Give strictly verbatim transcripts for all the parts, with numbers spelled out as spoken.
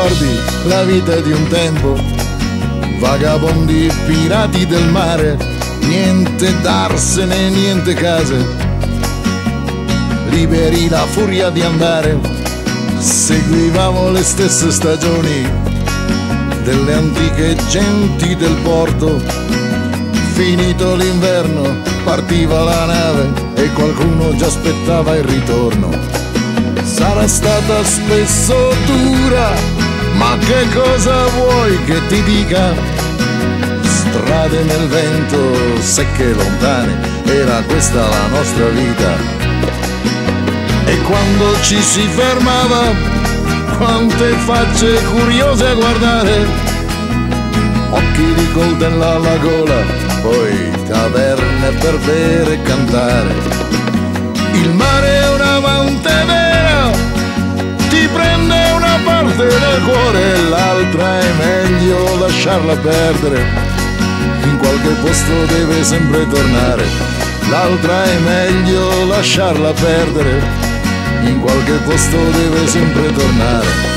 ricordi la vita di un tempo, vagabondi pirati del mare, niente darsene, niente case, liberi la furia di andare, seguivamo le stesse stagioni delle antiche genti del porto. Finito l'inverno partiva la nave e qualcuno già aspettava il ritorno. Sarà stata spesso dura, ma che cosa vuoi che ti dica? Strade nel vento, secche e lontane, era questa la nostra vita. E quando ci si fermava, quante facce curiose a guardare, occhi di coltella alla gola, poi taverne per bere e cantare. Il mare è un amante vera, ti prende una parte del cuore e l'altra è meglio lasciarla perdere, in qualche posto deve sempre tornare. L'altra è meglio lasciarla perdere, in qualche posto deve sempre tornare.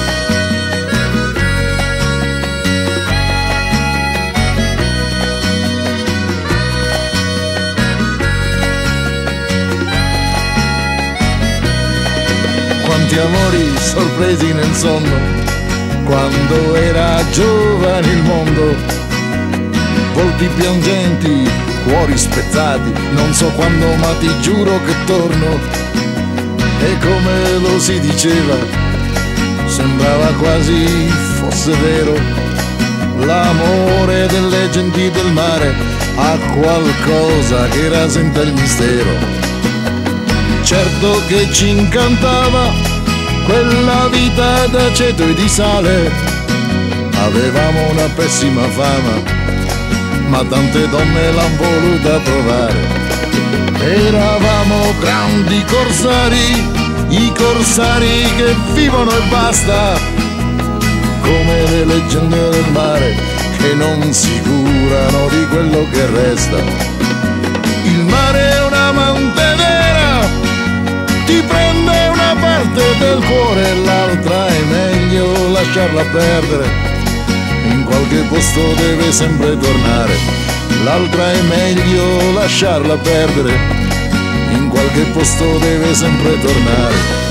Quanti amori sorpresi nel sonno, quando era giovane il mondo, volti piangenti, cuori spezzati, non so quando ma ti giuro che torno. E come lo si diceva, sembrava quasi fosse vero, l'amore delle genti del mare ha qualcosa che rasenta il mistero. Certo che ci incantava quella vita d'aceto e di sale, avevamo una pessima fama, ma tante donne l'han voluta provare. Eravamo grandi corsari, i corsari che vivono e basta, come le leggende del mare che non si curano di quello che resta. Il mare è un'amante vera, ti prende una parte del cuore e l'altra è meglio lasciarla perdere, in qualche posto deve sempre tornare. L'altra è meglio lasciarla perdere, in qualche posto deve sempre tornare.